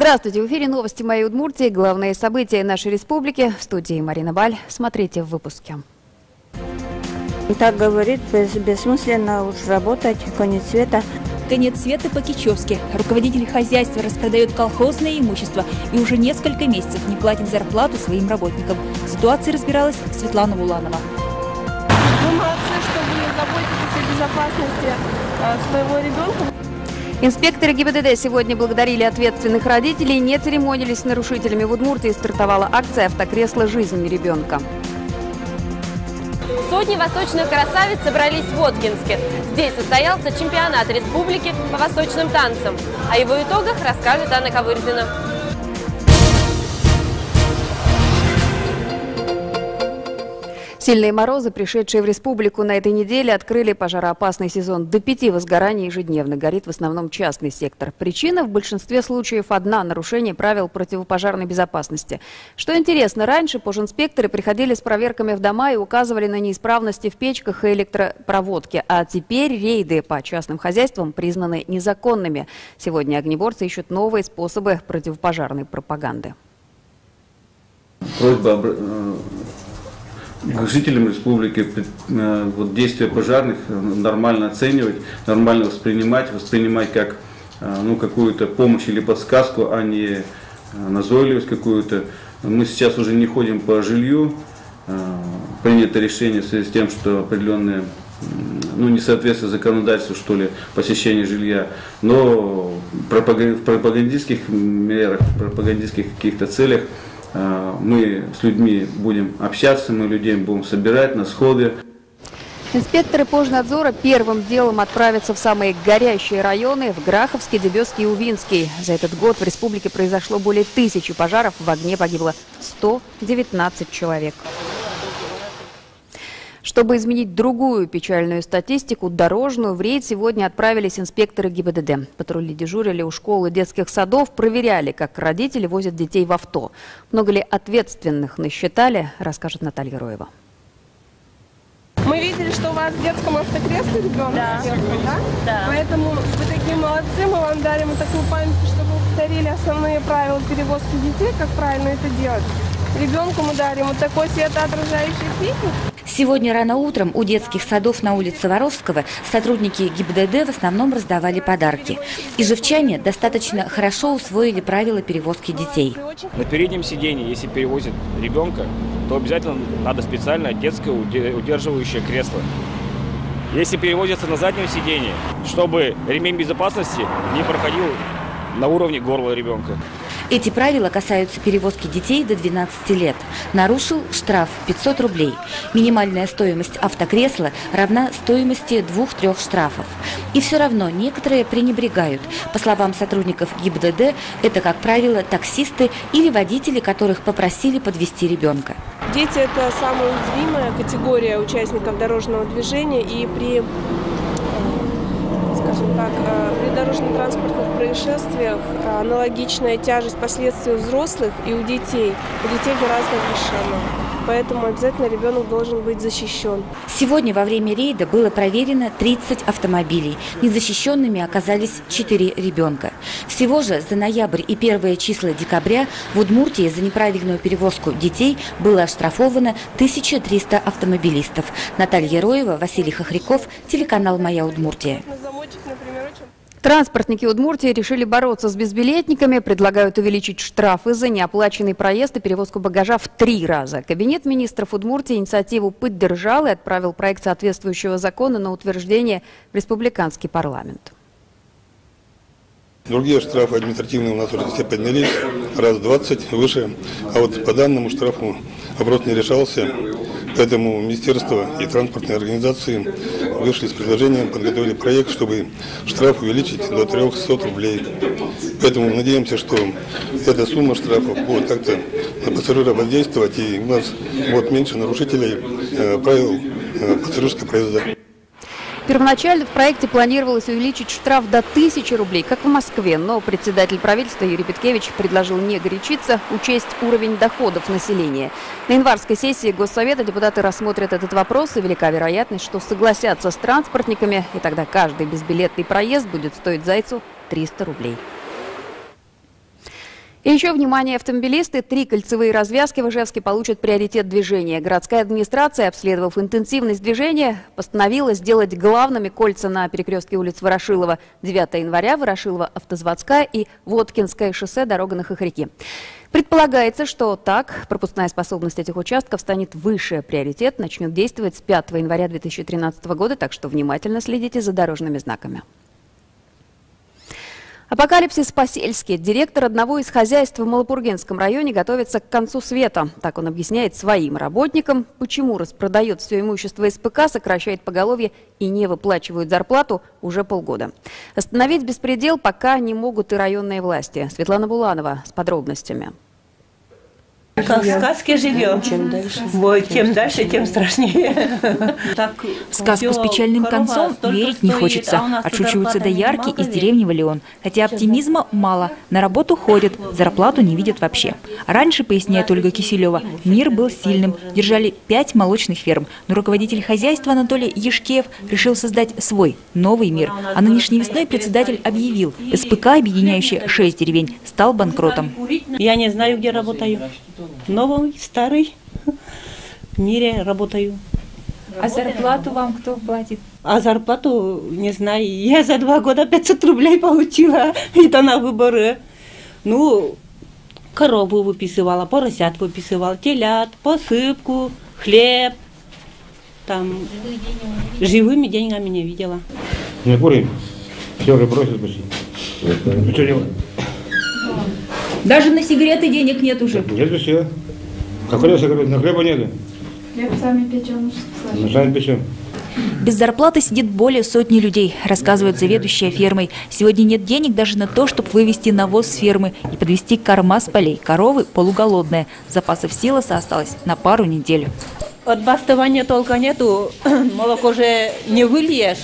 Здравствуйте! В эфире новости «Моей Удмуртии». Главные события нашей республики. В студии Марина Баль. Смотрите в выпуске. И так говорит, бессмысленно уж работать, конец света. Конец света по-кичевски. Руководители хозяйства распродают колхозное имущество и уже несколько месяцев не платит зарплату своим работникам. В ситуации разбиралась Светлана Уланова. Вы молодцы, что вы заботитесь о безопасности своего ребенка. Инспекторы ГИБДД сегодня благодарили ответственных родителей, не церемонились с нарушителями. В Удмуртии стартовала акция «Автокресло. Жизнь ребенка». Сотни восточных красавиц собрались в Воткинске. Здесь состоялся чемпионат республики по восточным танцам. О его итогах расскажет Анна Ковырзина. Сильные морозы, пришедшие в республику на этой неделе, открыли пожароопасный сезон. До 5 возгораний ежедневно. Горит в основном частный сектор. Причина в большинстве случаев одна – нарушение правил противопожарной безопасности. Что интересно, раньше пожинспекторы приходили с проверками в дома и указывали на неисправности в печках и электропроводке. А теперь рейды по частным хозяйствам признаны незаконными. Сегодня огнеборцы ищут новые способы противопожарной пропаганды. Просьба к жителям республики действия пожарных нормально оценивать, нормально воспринимать как какую-то помощь или подсказку, а не назойливость какую-то. Мы сейчас уже не ходим по жилью, принято решение в связи с тем, что определенные несоответствие законодательству, что ли, посещение жилья, но в пропагандистских мерах, в пропагандистских каких-то целях мы с людьми будем общаться, мы людей будем собирать на сходы. Инспекторы пожнадзора первым делом отправятся в самые горящие районы – в Граховский, Дебёцкий и Увинский. За этот год в республике произошло более 1000 пожаров, в огне погибло 119 человек. Чтобы изменить другую печальную статистику, дорожную, в рейд сегодня отправились инспекторы ГИБДД. Патрули дежурили у школ и детских садов, проверяли, как родители возят детей в авто. Много ли ответственных насчитали, расскажет Наталья Роева. Мы видели, что у вас в детском автокресле ребенок. Да? Поэтому вы такие молодцы, мы вам дарим такую памятку, чтобы вы повторили основные правила перевозки детей, как правильно это делать. Ребенку мы дарим вот такой светоотражающий фильтр. Сегодня рано утром у детских садов на улице Воровского сотрудники ГИБДД в основном раздавали подарки. Ижевчане достаточно хорошо усвоили правила перевозки детей. На переднем сиденье, если перевозят ребенка, то обязательно надо специальное детское удерживающее кресло. Если перевозятся на заднем сиденье, чтобы ремень безопасности не проходил на уровне горла ребенка. Эти правила касаются перевозки детей до 12 лет. Нарушил – штраф 500 рублей. Минимальная стоимость автокресла равна стоимости 2-3 штрафов. И все равно некоторые пренебрегают. По словам сотрудников ГИБДД, это, как правило, таксисты или водители, которых попросили подвезти ребенка. Дети – это самая уязвимая категория участников дорожного движения, и при дорожно-транспортных происшествиях аналогичная тяжесть последствий у взрослых и у детей гораздо выше. Поэтому обязательно ребенок должен быть защищен. Сегодня во время рейда было проверено 30 автомобилей. Незащищенными оказались 4 ребенка. Всего же за ноябрь и первые числа декабря в Удмуртии за неправильную перевозку детей было оштрафовано 1300 автомобилистов. Наталья Роева, Василий Хохряков, телеканал «Моя Удмуртия». Транспортники Удмуртии решили бороться с безбилетниками, предлагают увеличить штрафы за неоплаченный проезд и перевозку багажа в 3 раза. Кабинет министров Удмуртии инициативу поддержал и отправил проект соответствующего закона на утверждение в республиканский парламент. Другие штрафы административные у нас уже все поднялись, раз в 20 выше, а вот по данному штрафу вопрос не решался. Поэтому министерство и транспортные организации вышли с предложением, подготовили проект, чтобы штраф увеличить до 300 рублей. Поэтому надеемся, что эта сумма штрафов будет как-то на пассажира воздействовать, и у нас будет меньше нарушителей правил пассажирского проезда. Первоначально в проекте планировалось увеличить штраф до 1000 рублей, как в Москве. Но председатель правительства Юрий Петкевич предложил не горячиться, учесть уровень доходов населения. На январской сессии Госсовета депутаты рассмотрят этот вопрос, и велика вероятность, что согласятся с транспортниками, и тогда каждый безбилетный проезд будет стоить зайцу 300 рублей. И еще, внимание, автомобилисты, 3 кольцевые развязки в Ижевске получат приоритет движения. Городская администрация, обследовав интенсивность движения, постановила сделать главными кольца на перекрестке улиц Ворошилова 9 января, Ворошилова-Автозаводская и Воткинское шоссе, дорога на Хохряки. Предполагается, что так пропускная способность этих участков станет выше. Приоритет начнет действовать с 5 января 2013 года, так что внимательно следите за дорожными знаками. Апокалипсис по-сельски. Директор одного из хозяйств в Малопургинском районе готовится к концу света. Так он объясняет своим работникам, почему распродает все имущество СПК, сокращает поголовье и не выплачивают зарплату уже полгода. Остановить беспредел пока не могут и районные власти. Светлана Буланова с подробностями. Как в сказке живем. Чем дальше, тем страшнее. В сказку с печальным концом верить не хочется. Отшучиваются доярки из деревни Валион. Хотя оптимизма мало. На работу ходят, зарплату не видят вообще. Раньше, поясняет Ольга Киселева, мир был сильным. Держали 5 молочных ферм. Но руководитель хозяйства Анатолий Ешкеев решил создать свой новый мир. А нынешней весной председатель объявил, СПК, объединяющий 6 деревень, стал банкротом. Я не знаю, где работаю. Новый, старый, в мире работаю. А зарплату вам кто платит? А зарплату, не знаю, я за 2 года 500 рублей получила, это на выборы. Ну, корову выписывала, поросят выписывала, телят, посыпку, хлеб. Там живыми деньгами не видела. Не курим, все уже бросили почти. Ничего не... Даже на сигареты денег нет уже? Нет, все. Как сигареты, на хлеба нет. Хлеб сами печем. Сами печем. Без зарплаты сидит более сотни людей, рассказывает заведующая фермой. Сегодня нет денег даже на то, чтобы вывести навоз с фермы и подвести корма с полей. Коровы полуголодные. Запасов силоса осталось на пару недель. От бастования толка нету, молоко же не выльешь.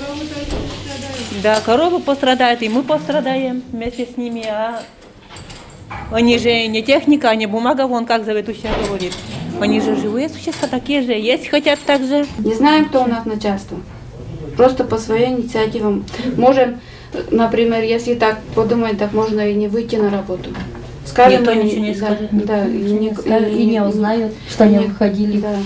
Да, коровы пострадают, и мы пострадаем вместе с ними. Они же не техника, не бумага, вон как заведующая говорит. Они же живые существа, такие же, есть хотят так же. Не знаем, кто у нас начальство. Просто по своей инициативе. Можем, например, если так подумать, так можно и не выйти на работу. Скажем, никто ничего не скажет. Да, и не узнают, что они выходили. Да.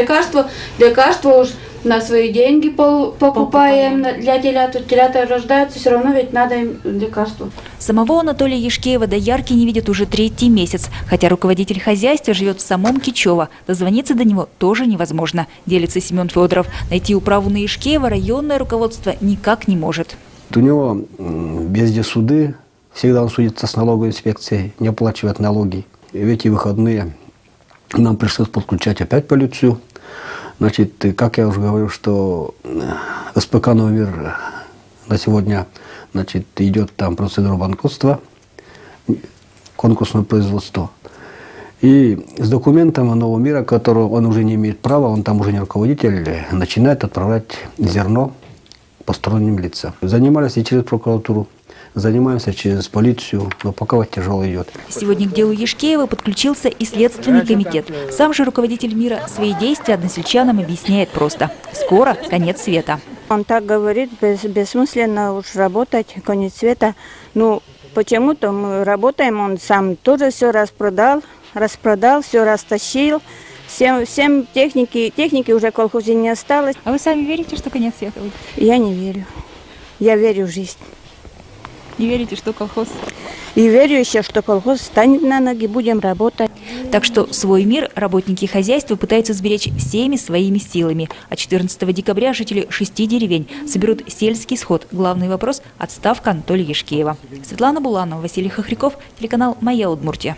Лекарства уж на свои деньги покупаем для телят. Телята рождаются, все равно ведь надо им лекарства. Самого Анатолия Ешкеева доярки не видят уже 3-й месяц. Хотя руководитель хозяйства живет в самом Кичево. Дозвониться до него тоже невозможно, делится Семен Федоров. Найти управу на Ешкеева районное руководство никак не может. У него везде суды. Всегда он судится с налоговой инспекцией, не оплачивает налоги. И в эти выходные нам пришлось подключать опять полицию. Значит, как я уже говорю, что СПК «Новый мир» на сегодня, значит, идет там процедура банкротства, конкурсное производство. И с документом «Нового мира», которого он уже не имеет права, он там уже не руководитель, начинает отправлять зерно посторонним лицам. Занимались и через прокуратуру. Занимаемся через полицию, но пока вот тяжело идет. Сегодня к делу Ешкеева подключился и Следственный комитет. Сам же руководитель мира свои действия односельчанам объясняет просто. Скоро конец света. Он так говорит, бессмысленно уж работать, конец света. Ну, почему-то мы работаем, он сам тоже все распродал, все растащил. Всем техники уже в колхозе не осталось. А вы сами верите, что конец света будет? Я не верю. Я верю в жизнь. Не верите, что колхоз? И верю еще, что колхоз станет на ноги, будем работать. Так что свой мир работники хозяйства пытаются сберечь всеми своими силами. А 14 декабря жители 6 деревень соберут сельский сход. Главный вопрос – отставка Анатолия Ешкеева. Светлана Буланова, Василий Хохряков, телеканал «Моя Удмуртия».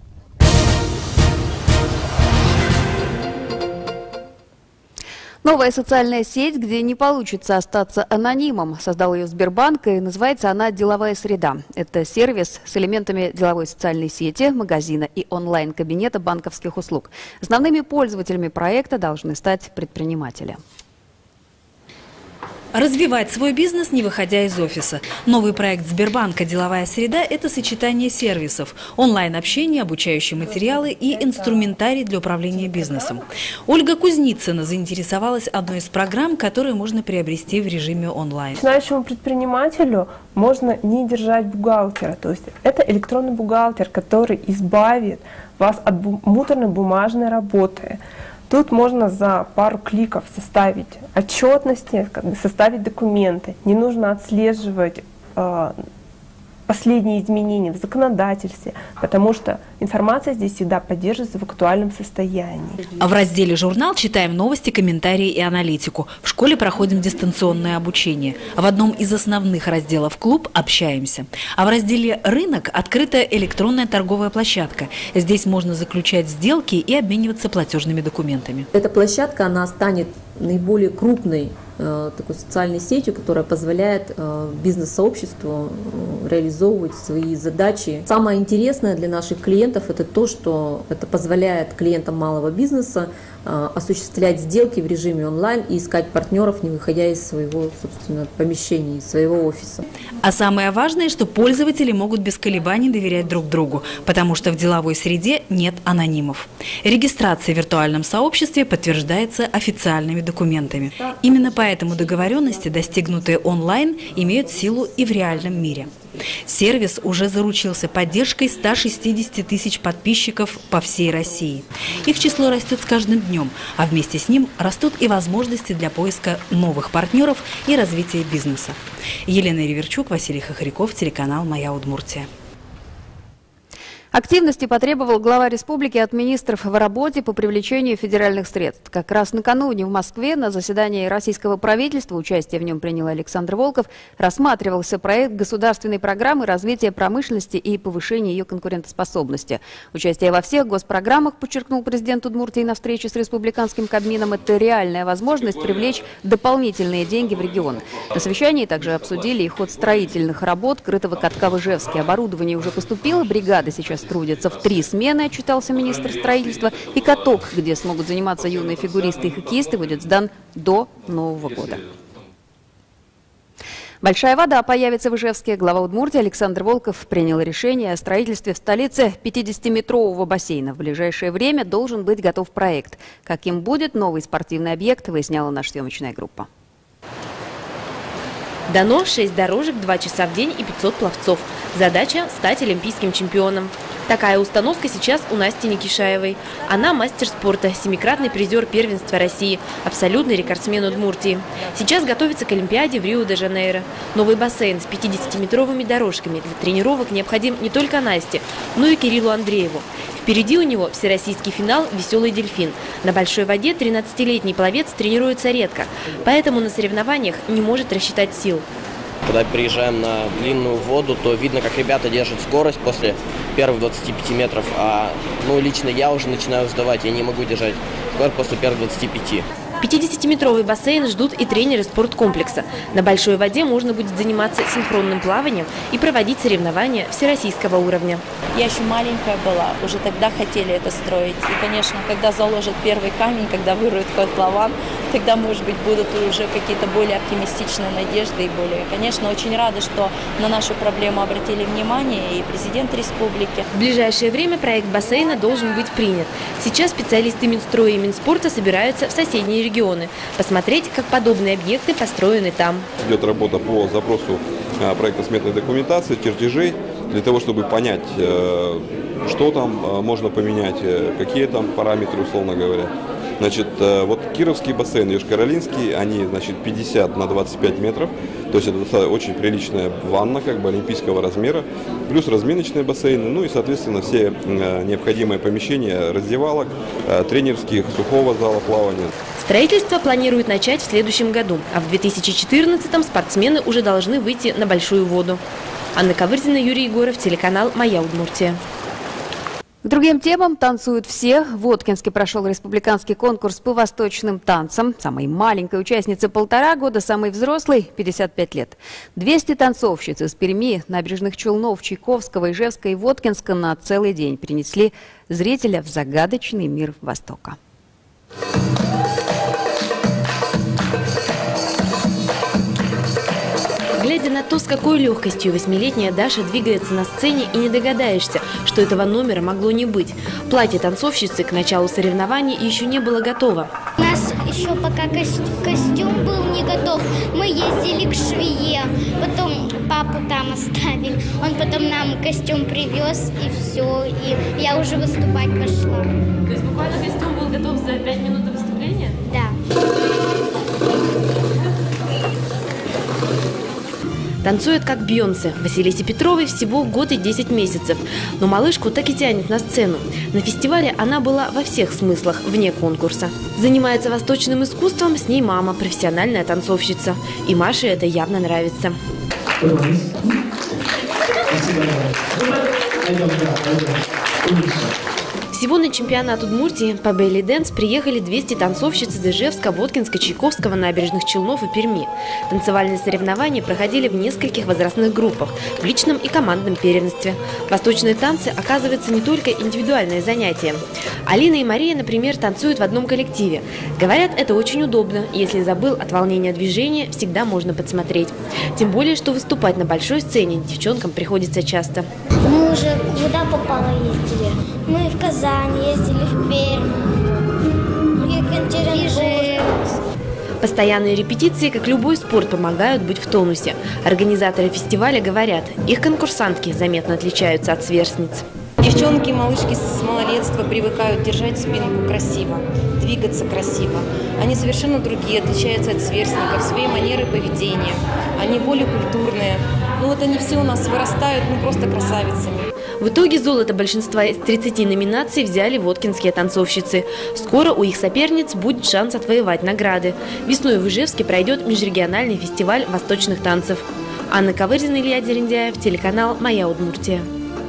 Новая социальная сеть, где не получится остаться анонимом. Создал ее Сбербанк, и называется она «Деловая среда». Это сервис с элементами деловой социальной сети, магазина и онлайн-кабинета банковских услуг. Основными пользователями проекта должны стать предприниматели. Развивать свой бизнес, не выходя из офиса. Новый проект Сбербанка «Деловая среда» – это сочетание сервисов, онлайн-общение, обучающие материалы и инструментарий для управления бизнесом. Ольга Кузницына заинтересовалась одной из программ, которые можно приобрести в режиме онлайн. Начинающему предпринимателю можно не держать бухгалтера. То есть это электронный бухгалтер, который избавит вас от муторной бумажной работы. Тут можно за пару кликов составить отчетности, составить документы. Не нужно отслеживать последние изменения в законодательстве, потому что информация здесь всегда поддерживается в актуальном состоянии. А в разделе «Журнал» читаем новости, комментарии и аналитику. В школе проходим дистанционное обучение. В одном из основных разделов «Клуб» общаемся. А в разделе «Рынок» открыта электронная торговая площадка. Здесь можно заключать сделки и обмениваться платежными документами. Эта площадка, она станет наиболее крупной такой социальной сетью, которая позволяет бизнес-сообществу реализовывать свои задачи. Самое интересное для наших клиентов это то, что это позволяет клиентам малого бизнеса осуществлять сделки в режиме онлайн и искать партнеров, не выходя из своего, собственно, помещения, из своего офиса. А самое важное, что пользователи могут без колебаний доверять друг другу, потому что в деловой среде нет анонимов. Регистрация в виртуальном сообществе подтверждается официальными документами. Именно поэтому договоренности, достигнутые онлайн, имеют силу и в реальном мире. Сервис уже заручился поддержкой 160 тысяч подписчиков по всей России. Их число растет с каждым днем, а вместе с ним растут и возможности для поиска новых партнеров и развития бизнеса. Елена Риверчук, Василий Хохряков, телеканал «Моя Удмуртия». Активности потребовал глава республики от министров в работе по привлечению федеральных средств. Как раз накануне в Москве на заседании российского правительства, участие в нем принял Александр Волков, рассматривался проект государственной программы развития промышленности и повышения ее конкурентоспособности. Участие во всех госпрограммах, подчеркнул президент Удмуртии на встрече с республиканским Кабмином, это реальная возможность привлечь дополнительные деньги в регион. На совещании также обсудили и ход строительных работ крытого катка в Ижевске. Оборудование уже поступило, бригады сейчас трудятся в 3 смены, отчитался министр строительства. И каток, где смогут заниматься юные фигуристы и хоккеисты, будет сдан до Нового года. Большая вода появится в Ижевске. Глава Удмуртии Александр Волков принял решение о строительстве в столице 50-метрового бассейна. В ближайшее время должен быть готов проект. Каким будет новый спортивный объект, выясняла наша съемочная группа. Дано 6 дорожек, 2 часа в день и 500 пловцов. Задача – стать олимпийским чемпионом. Такая установка сейчас у Насти Никишаевой. Она мастер спорта, 7-кратный призер первенства России, абсолютный рекордсмен Удмуртии. Сейчас готовится к Олимпиаде в Рио-де-Жанейро. Новый бассейн с 50-метровыми дорожками для тренировок необходим не только Насте, но и Кириллу Андрееву. Впереди у него всероссийский финал «Веселый дельфин». На большой воде 13-летний пловец тренируется редко, поэтому на соревнованиях не может рассчитать сил. Когда приезжаем на длинную воду, то видно, как ребята держат скорость после первых 25 метров, а лично я уже начинаю сдавать, я не могу держать скорость после первых 25. 50-метровый бассейн ждут и тренеры спорткомплекса. На большой воде можно будет заниматься синхронным плаванием и проводить соревнования всероссийского уровня. Я еще маленькая была, уже тогда хотели это строить. И, конечно, когда заложат первый камень, когда выроют котлован, тогда, может быть, будут уже какие-то более оптимистичные надежды и более. Конечно, очень рада, что на нашу проблему обратили внимание и президент республики. В ближайшее время проект бассейна должен быть принят. Сейчас специалисты Минстроя и Минспорта собираются в соседние регионы, посмотреть, как подобные объекты построены там. Идет работа по запросу проектно-сметной документации, чертежей, для того, чтобы понять, что там можно поменять, какие там параметры, условно говоря. Значит, вот Кировский бассейн, Йошкар-Олинский, они, значит, 50 на 25 метров, то есть это очень приличная ванна, как бы олимпийского размера, плюс разминочные бассейны, ну и, соответственно, все необходимые помещения раздевалок, тренерских, сухого зала плавания. Строительство планируют начать в следующем году, а в 2014-м спортсмены уже должны выйти на большую воду. Анна Ковырзина, Юрий Егоров, телеканал «Моя Удмуртия». К другим темам танцуют все. В Воткинске прошел республиканский конкурс по восточным танцам. Самой маленькой участнице 1,5 года, самой взрослой 55 лет. 200 танцовщиц из Перми, Набережных Челнов, Чайковского, Ижевска и Воткинска на целый день принесли зрителя в загадочный мир Востока. на то, с какой легкостью 8-летняя Даша двигается на сцене, и не догадаешься, что этого номера могло не быть. Платье танцовщицы к началу соревнований еще не было готово. У нас еще пока костюм был не готов, мы ездили к швее, потом папу там оставили, он потом нам костюм привез, и все, и я уже выступать пошла. То есть буквально костюм был готов за 5 минут до выступления? Да. Танцует как Бейонсе. Василисе Петровой всего год и 10 месяцев. Но малышку так и тянет на сцену. На фестивале она была во всех смыслах, вне конкурса. Занимается восточным искусством, с ней мама, профессиональная танцовщица. И Маше это явно нравится. Всего на чемпионат Удмуртии по белли дэнс приехали 200 танцовщиц из Ижевска, Воткинска, Чайковского, Набережных Челнов и Перми. Танцевальные соревнования проходили в нескольких возрастных группах, в личном и командном первенстве. Восточные танцы, оказывается, не только индивидуальное занятие. Алина и Мария, например, танцуют в одном коллективе. Говорят, это очень удобно. Если забыл от волнения движения, всегда можно подсмотреть. Тем более, что выступать на большой сцене девчонкам приходится часто. Мы уже куда попало ездили. Мы в Казань ездили, в Пермь, в Ижевск. Постоянные репетиции, как любой спорт, помогают быть в тонусе. Организаторы фестиваля говорят, их конкурсантки заметно отличаются от сверстниц. Девчонки, малышки с малолетства привыкают держать спинку красиво, двигаться красиво. Они совершенно другие, отличаются от сверстников, своей манеры поведения. Они более культурные. Ну вот они все у нас вырастают, просто красавицами. В итоге золото большинства из 30 номинаций взяли воткинские танцовщицы. Скоро у их соперниц будет шанс отвоевать награды. Весной в Ижевске пройдет межрегиональный фестиваль восточных танцев. Анна Ковырзина, Илья Дерендяев, телеканал «Моя Удмуртия».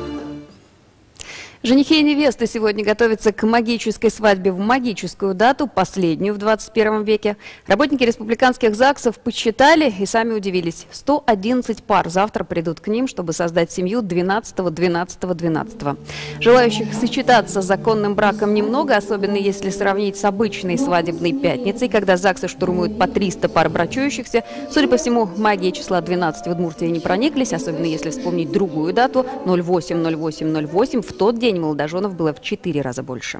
Женихи и невесты сегодня готовятся к магической свадьбе в магическую дату, последнюю в 21 веке. Работники республиканских ЗАГСов подсчитали и сами удивились. 111 пар завтра придут к ним, чтобы создать семью 12-12-12. Желающих сочетаться с законным браком немного, особенно если сравнить с обычной свадебной пятницей, когда ЗАГСы штурмуют по 300 пар брачующихся. Судя по всему, магии числа 12 в Удмуртии не прониклись, особенно если вспомнить другую дату – 08-08-08. В тот день молодоженов было в 4 раза больше.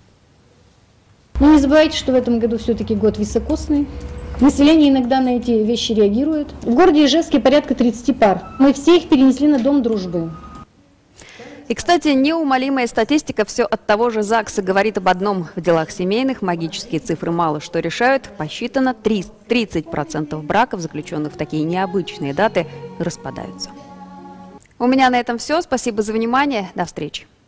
Но не забывайте, что в этом году все-таки год високосный. Население иногда на эти вещи реагирует. В городе Ижевске порядка 30 пар. Мы все их перенесли на Дом дружбы. И, кстати, неумолимая статистика все от того же ЗАГСа говорит об одном. В делах семейных магические цифры мало что решают. Посчитано 30% браков, заключенных в такие необычные даты, распадаются. У меня на этом все. Спасибо за внимание. До встречи.